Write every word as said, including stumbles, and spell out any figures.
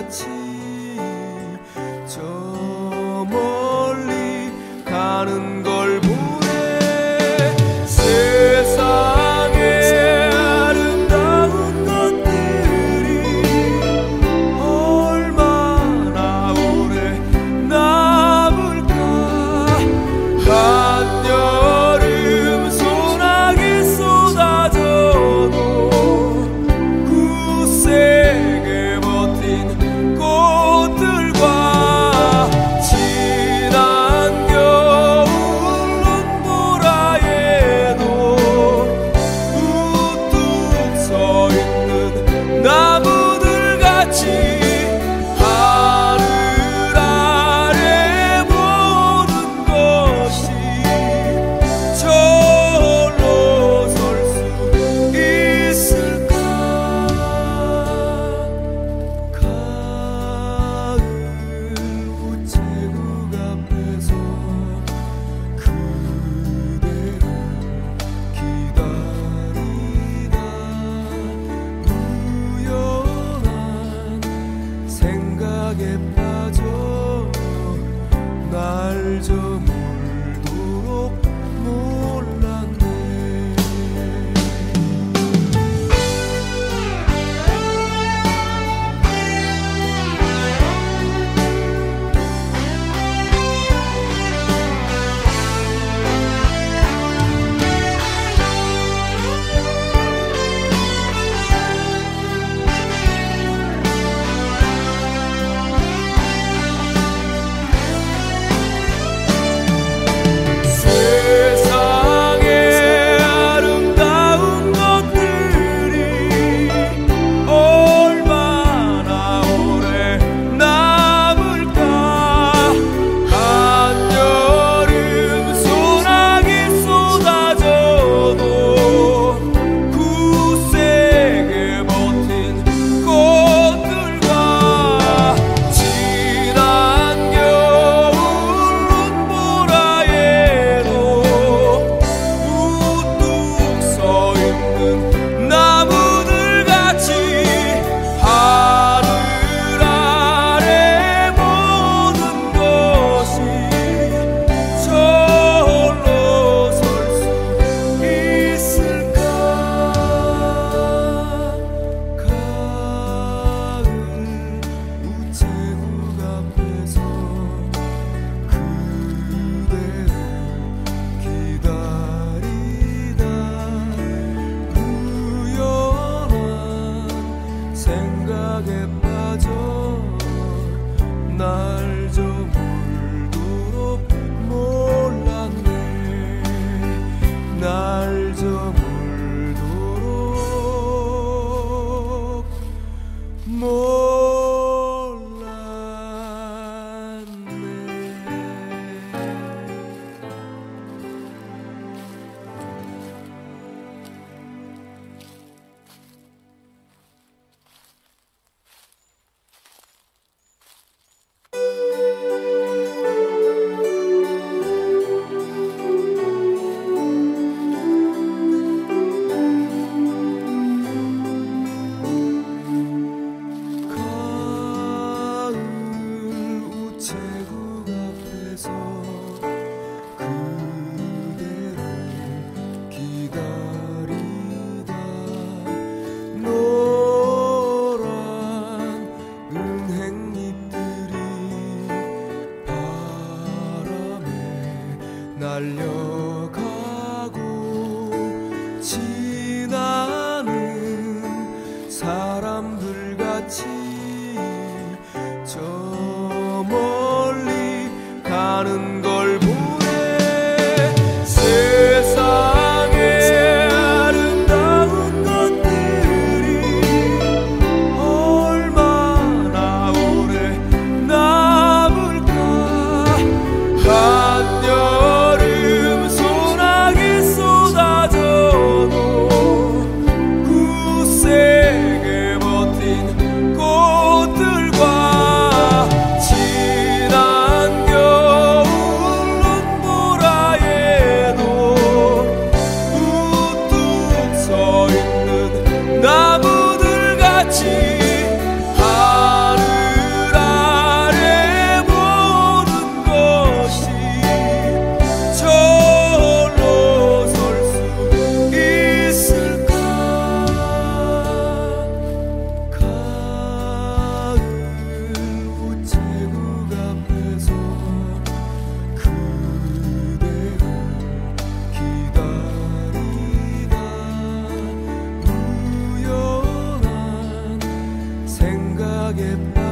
같이 저 멀리 가는 걸 보네. 세상에 아름다운 것들이 얼마나 오래 남을까. 한여름 소나기 쏟아져도 굳세게 버틴 꽃들과 지난 겨울 눈보라에도 우뚝 서 있는 나무들 같이 하늘 아래 보는 것이 저홀로 설 수 있을까. 가을 우체국 앞에서 그대를 기다리다 우연한 생각에 빠져 날 저물도록 몰랐네. 세상에 아름다운 것들이 얼마나 오래 남을까. 한여름 소나기 쏟아져도 굳세게 버틴 꽃들과 지난 겨울 눈보라에도 우뚝 서 있는 나무들 같이 하늘 아래 보는 것이 저홀로 설 수 있을까. 가을 우체국 앞에서 그대를 기다리다 우연한 생각에 빠져 날 저물도록 몰랐네. 날 저물도록 가을 우체국 앞에서 그대를 기다리다 노란 은행잎들이 바람에 날려가고 지나는 사람들 같이 저 멀리 가는 걸 보네. 세상에 아름다운 것들이 얼마나 오래 남을까. 한여름 소나기 쏟아져도 굳세게 버틴 꽃들과 지난 겨울 눈보라에도 우뚝 서 있는 나무들 같이 하늘 하게